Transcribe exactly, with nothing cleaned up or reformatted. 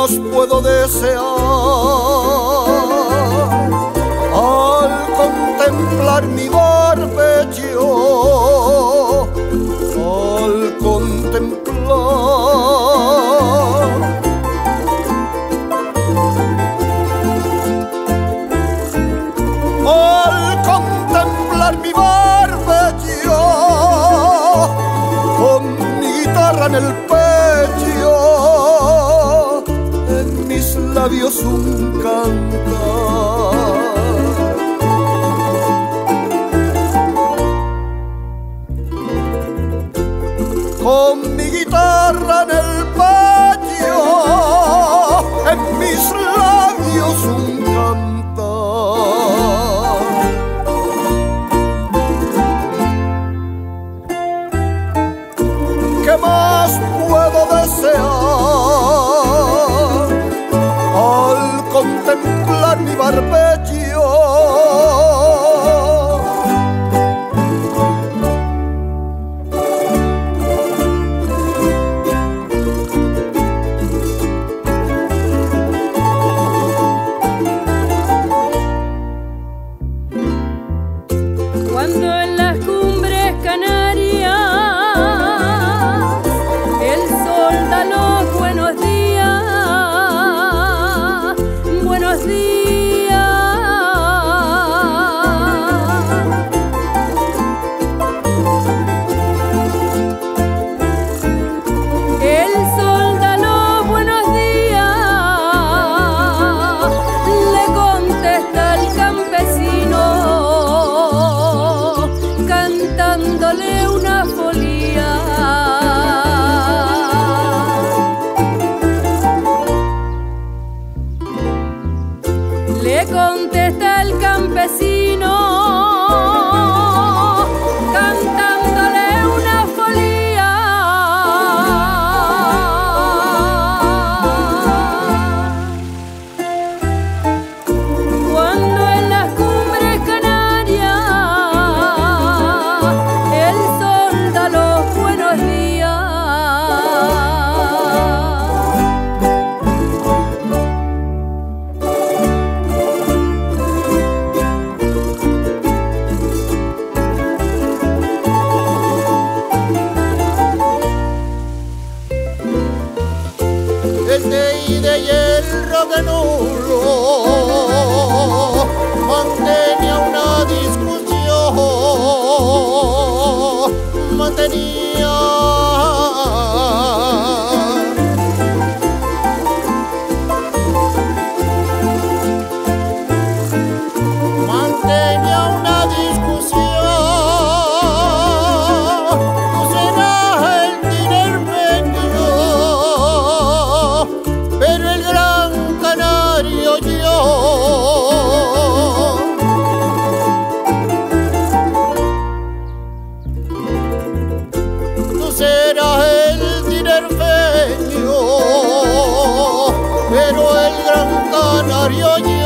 más puedo desear al contemplar mi barbello? Al contemplar Al contemplar mi barbello, con mi guitarra en el pecho, en mis labios un cantar. Con mi guitarra en el pecho, en mis labios un cantar. ¿Qué más puedo desear al contemplar mi barbello? Cuando en las cumbres canarias el sol da los buenos días, buenos días. El sol da los buenos días, le contesta el campesino, cantándole una folía. Le contesta el campesino, cantándole una folía. Cuando en las cumbres canarias el sol da los buenos días, desde y de hierro de nulo mantenía una discusión, mantenía mantenía una discusión. Tú serás el tinerfeño, pero el gran canario yo. Tú serás el tinerfeño, pero el gran canario yo.